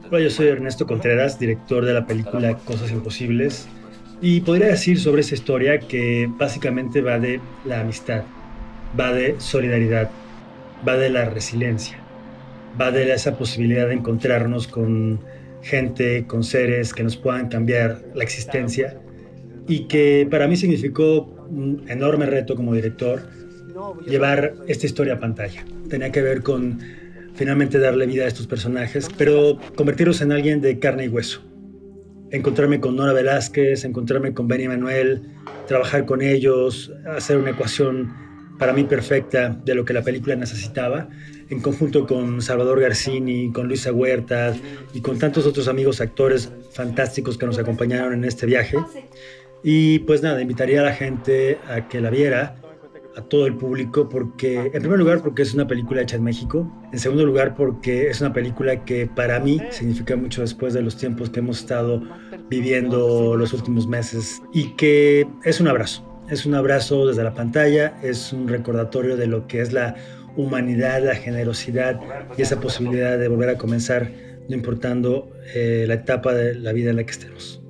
Hola, yo soy Ernesto Contreras, director de la película Cosas Imposibles, y podría decir sobre esa historia que básicamente va de la amistad, va de solidaridad, va de la resiliencia, va de esa posibilidad de encontrarnos con gente, con seres que nos puedan cambiar la existencia y que para mí significó un enorme reto como director llevar esta historia a pantalla. Tenía que ver con finalmente darle vida a estos personajes, pero convertirlos en alguien de carne y hueso. Encontrarme con Nora Velázquez, encontrarme con Benny Manuel, trabajar con ellos, hacer una ecuación para mí perfecta de lo que la película necesitaba, en conjunto con Salvador Garcini, con Luisa Huerta y con tantos otros amigos actores fantásticos que nos acompañaron en este viaje. Y pues nada, invitaría a la gente a que la viera, a todo el público, porque en primer lugar porque es una película hecha en México, en segundo lugar porque es una película que para mí significa mucho después de los tiempos que hemos estado viviendo los últimos meses y que es un abrazo desde la pantalla, es un recordatorio de lo que es la humanidad, la generosidad y esa posibilidad de volver a comenzar, no importando la etapa de la vida en la que estemos.